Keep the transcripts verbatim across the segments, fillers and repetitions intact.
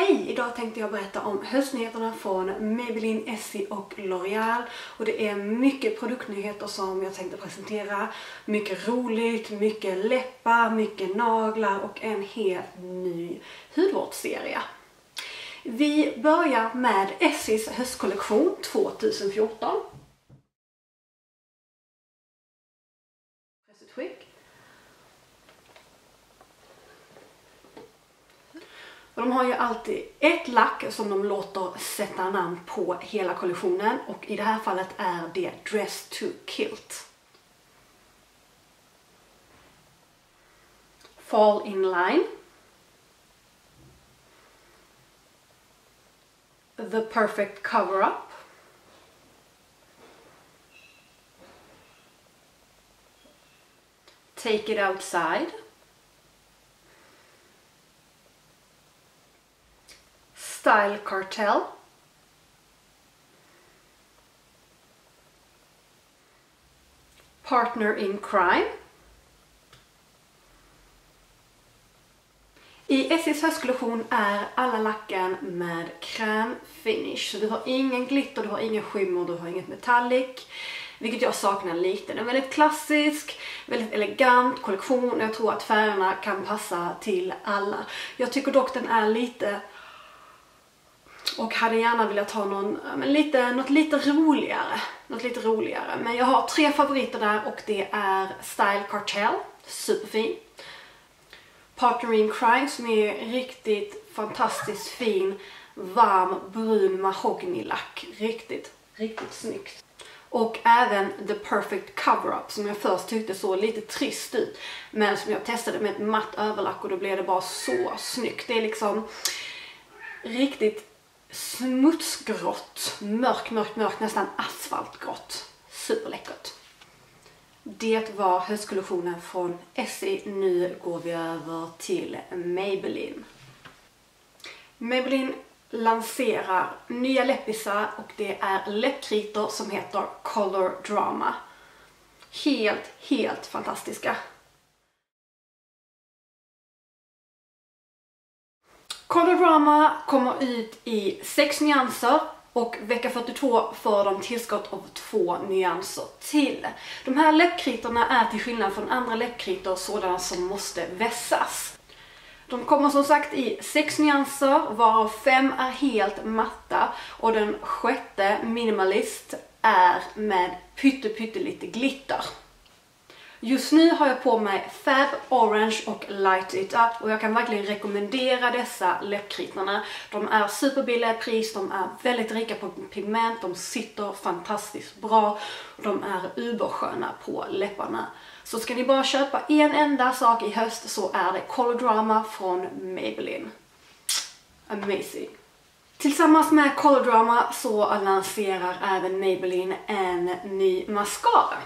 Hej! Idag tänkte jag berätta om höstnyheterna från Maybelline, Essie och L'Oreal. Och det är mycket produktnyheter som jag tänkte presentera. Mycket roligt, mycket läppar, mycket naglar och en helt ny hudvårdsserie. Vi börjar med Essies höstkollektion tjugohundrafjorton. Och de har ju alltid ett lack som de låter sätta namn på hela kollektionen. Och i det här fallet är det Dress to Kilt. Fall in Line. The Perfect Cover-Up. Take It Outside. Style Cartel. Partner in Crime. I Essies höstkollektion är alla lacken med crème finish. Så du har ingen glitter, du har ingen skimmer, du har inget metallic. Vilket jag saknar lite. Den är väldigt klassisk, väldigt elegant kollektion. Jag tror att färgerna kan passa till alla. Jag tycker dock den är lite... Och hade gärna velat ha någon, men lite, något lite roligare. Något lite roligare. Men jag har tre favoriter där och det är Style Cartel. Superfin. Partner in Crime som är riktigt fantastiskt fin. Varm brun mahognylack. Riktigt, riktigt snyggt. Och även The Perfect Cover-Up som jag först tyckte så lite trist ut. Men som jag testade med ett matt överlack och då blev det bara så snyggt. Det är liksom riktigt smutsgrått, mörk, mörk, mörk, nästan asfaltgrått. Superläckert. Det var höstkollektionen från Essie. Nu går vi över till Maybelline. Maybelline lanserar nya läppisar och det är läppkritor som heter Color Drama. Helt, helt fantastiska. Color Drama kommer ut i sex nyanser och vecka fyrtiotvå får de tillskott av två nyanser till. De här läppkritorna är till skillnad från andra läppkritor sådana som måste vässas. De kommer som sagt i sex nyanser varav fem är helt matta och den sjätte Minimalist är med pytte pytte lite glitter. Just nu har jag på mig Fab Orange och Light It Up och jag kan verkligen rekommendera dessa läppkritorna. De är superbilliga i pris, de är väldigt rika på pigment, de sitter fantastiskt bra och de är ubersköna på läpparna. Så ska ni bara köpa en enda sak i höst så är det Color Drama från Maybelline. Amazing! Tillsammans med Color Drama så lanserar även Maybelline en ny mascara.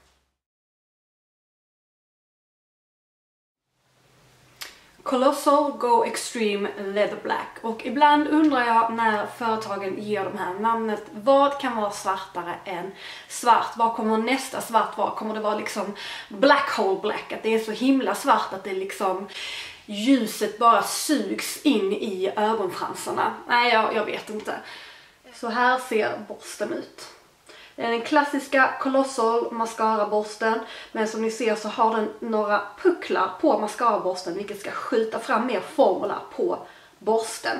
Colossal Go Extreme Leather Black. Och ibland undrar jag när företagen ger de här namnet, vad kan vara svartare än svart? Vad kommer nästa svart vara? Kommer det vara liksom black hole black? Att det är så himla svart att det liksom ljuset bara sugs in i ögonfransarna? Nej, jag, jag vet inte. Så här ser borsten ut. Det är den klassiska Colossal mascara-borsten, men som ni ser så har den några pucklar på mascara-borsten vilket ska skjuta fram mer formula på borsten.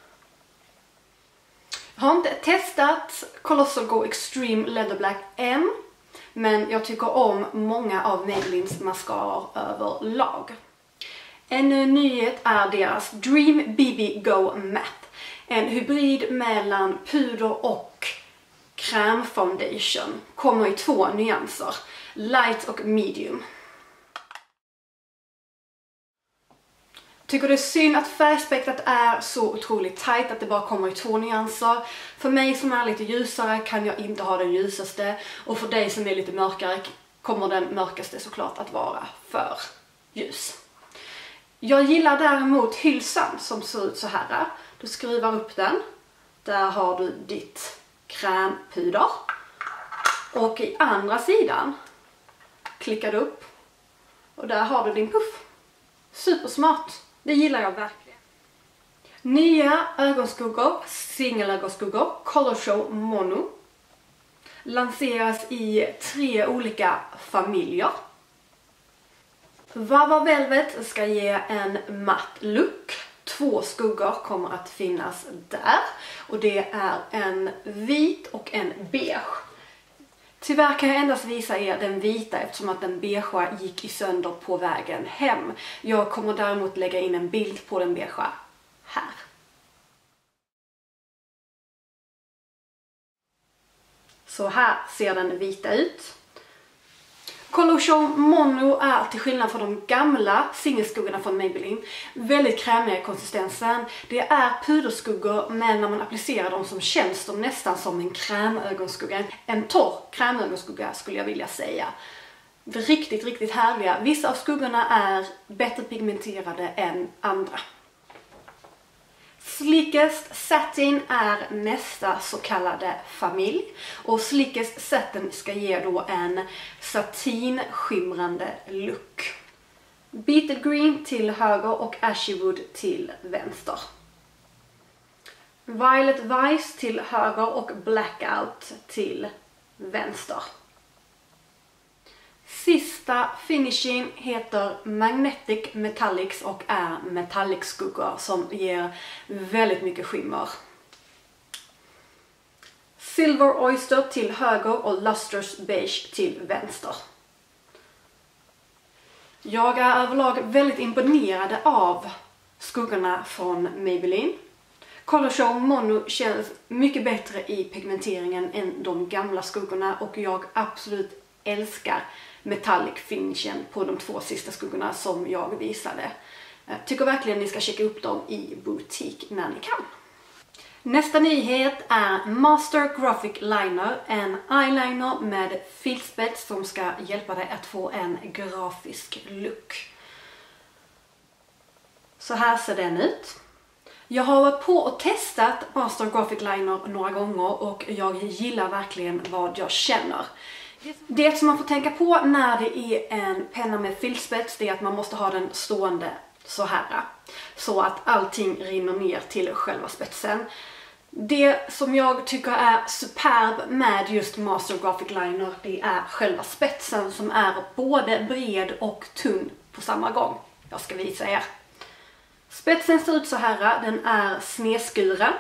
Jag har inte testat Colossal Go Extreme Leather Black än, men jag tycker om många av Maybellines mascaror överlag. En nyhet är deras Dream B B Go Matte. En hybrid mellan puder och crème foundation. Kommer i två nyanser. Light och medium. Tycker det är synd att färgspektrat är så otroligt tight att det bara kommer i två nyanser. För mig som är lite ljusare kan jag inte ha den ljusaste. Och för dig som är lite mörkare kommer den mörkaste såklart att vara för ljus. Jag gillar däremot hylsan som ser ut så här. Du skruvar upp den. Där har du ditt krämpuder. Och i andra sidan klickar du upp. Och där har du din puff. Supersmart. Det gillar jag verkligen. Nya ögonskuggor, singelögonskuggor, Color Show Mono. Lanseras i tre olika familjer. Vava Velvet ska ge en matt look. Två skuggor kommer att finnas där. Och det är en vit och en beige. Tyvärr kan jag endast visa er den vita eftersom att den beigea gick i sönder på vägen hem. Jag kommer däremot lägga in en bild på den beigea här. Så här ser den vita ut. Color Show Mono är till skillnad från de gamla singelskuggorna från Maybelline väldigt krämiga i konsistensen. Det är puderskuggor men när man applicerar dem så känns de nästan som en krämögonskugga. En torr krämögonskugga skulle jag vilja säga. Riktigt, riktigt härliga. Vissa av skuggorna är bättre pigmenterade än andra. Slickest Satin är nästa så kallade familj. Och Slickest Satin ska ge då en satinskimrande look. Beetle Green till höger och Ashywood till vänster. Violet Vice till höger och Blackout till vänster. Sista finishing heter Magnetic Metallics och är metallic skuggor som ger väldigt mycket skimmer. Silver Oyster till höger och Lustrous Beige till vänster. Jag är överlag väldigt imponerad av skuggorna från Maybelline. Color Show Mono känns mycket bättre i pigmenteringen än de gamla skuggorna och jag absolut älskar metallic finishen på de två sista skuggorna som jag visade. Jag tycker verkligen ni ska checka upp dem i butik när ni kan. Nästa nyhet är Master Graphic Liner, en eyeliner med filspets som ska hjälpa dig att få en grafisk look. Så här ser den ut. Jag har varit på och testat Master Graphic Liner några gånger och jag gillar verkligen vad jag känner. Det som man får tänka på när det är en penna med filspets det är att man måste ha den stående så här. Så att allting rinner ner till själva spetsen. Det som jag tycker är superb med just Master Graphic Liner det är själva spetsen som är både bred och tunn på samma gång. Jag ska visa er. Spetsen ser ut så här, den är snedskuren.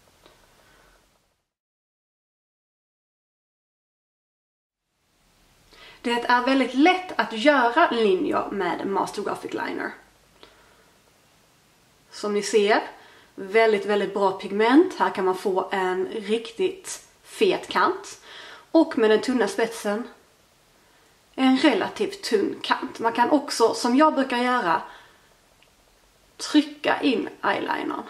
Det är väldigt lätt att göra linjer med Master Graphic Liner. Som ni ser, väldigt väldigt bra pigment. Här kan man få en riktigt fet kant. Och med den tunna spetsen, en relativt tunn kant. Man kan också, som jag brukar göra, trycka in eyelinern.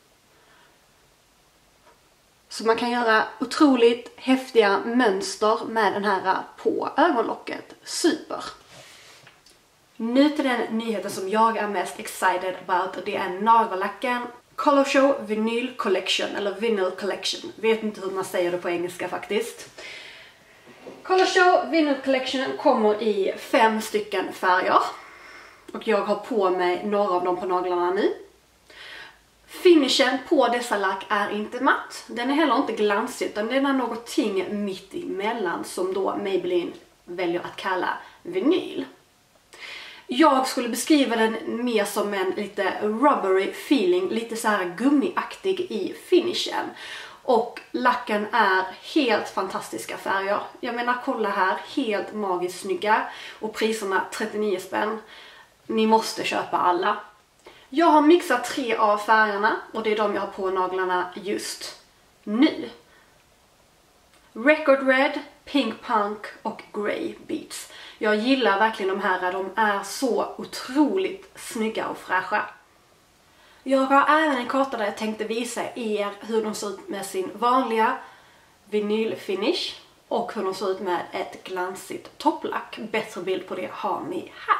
Så man kan göra otroligt häftiga mönster med den här på ögonlocket. Super! Nu till den nyheten som jag är mest excited about och det är nagellacken. Color Show Vinyl Collection eller Vinyl Collection. Vet inte hur man säger det på engelska faktiskt. Color Show Vinyl Collection kommer i fem stycken färger. Och jag har på mig några av dem på naglarna nu. Finishen på dessa lack är inte matt. Den är heller inte glansig utan den är någonting mitt emellan som då Maybelline väljer att kalla vinyl. Jag skulle beskriva den mer som en lite rubbery feeling, lite så här gummiaktig i finishen. Och lacken är helt fantastiska färger. Jag menar kolla här, helt magiskt snygga och priserna trettionio spänn. Ni måste köpa alla. Jag har mixat tre av färgerna och det är de jag har på naglarna just nu. Record Red, Pink Punk och Grey Beats. Jag gillar verkligen de här, de är så otroligt snygga och fräscha. Jag har även en karta där jag tänkte visa er hur de ser ut med sin vanliga vinylfinish och hur de ser ut med ett glansigt topplack. Bättre bild på det har ni här.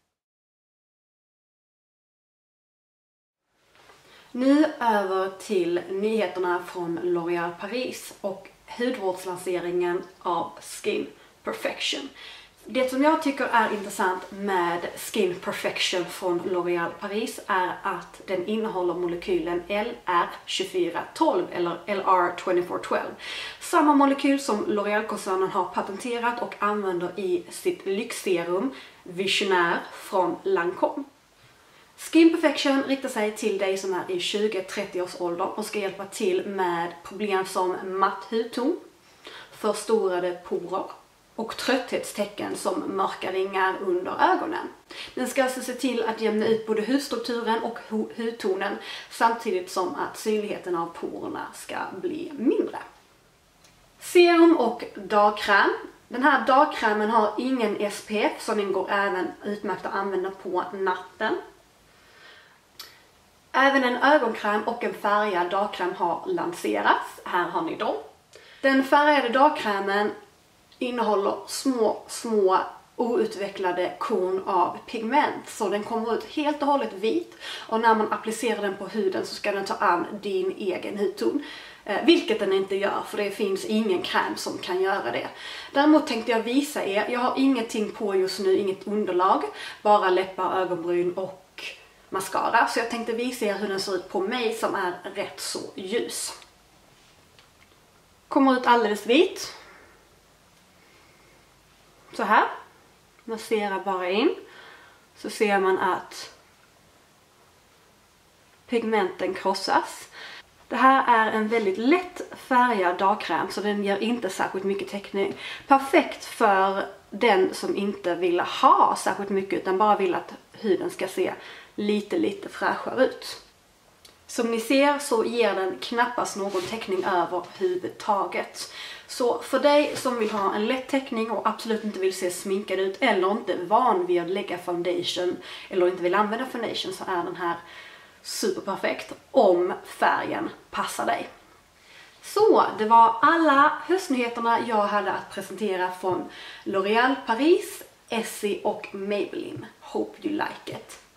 Nu över till nyheterna från L'Oréal Paris och hudvårdslanseringen av Skin Perfection. Det som jag tycker är intressant med Skin Perfection från L'Oréal Paris är att den innehåller molekylen L R tjugofyra tolv eller L R tjugofyra tolv. Samma molekyl som L'Oréal-koncernen har patenterat och använder i sitt lyxserum Visionnaire från Lancôme. Skin Perfection riktar sig till dig som är i tjugo till trettio års ålder och ska hjälpa till med problem som matt hudton, förstorade porer och trötthetstecken som mörka ringar under ögonen. Den ska alltså se till att jämna ut både hudstrukturen och hudtonen samtidigt som att synligheten av porerna ska bli mindre. Serum och dagkräm. Den här dagkrämen har ingen S P F så den går även utmärkt att använda på natten. Även en ögonkräm och en färgad dagkräm har lanserats. Här har ni dem. Den färgade dagkrämen innehåller små, små outvecklade korn av pigment. Så den kommer ut helt och hållet vit. Och när man applicerar den på huden så ska den ta an din egen hudton. Eh, vilket den inte gör, för det finns ingen kräm som kan göra det. Däremot tänkte jag visa er, jag har ingenting på just nu, inget underlag. Bara läppar, ögonbryn och mascara. Så jag tänkte visa er hur den ser ut på mig som är rätt så ljus. Kommer ut alldeles vit. Så här. Masserar bara in. Så ser man att pigmenten krossas. Det här är en väldigt lätt färgad dagkräm så den ger inte särskilt mycket täckning. Perfekt för den som inte vill ha särskilt mycket utan bara vill att huden ska se lite lite fräschare ut. Som ni ser så ger den knappast någon täckning över huvudtaget. Så för dig som vill ha en lätt täckning och absolut inte vill se sminkad ut eller inte är van vid att lägga foundation eller inte vill använda foundation så är den här superperfekt om färgen passar dig. Så det var alla höstnyheterna jag hade att presentera från L'Oréal Paris, Essie och Maybelline. Hope you like it.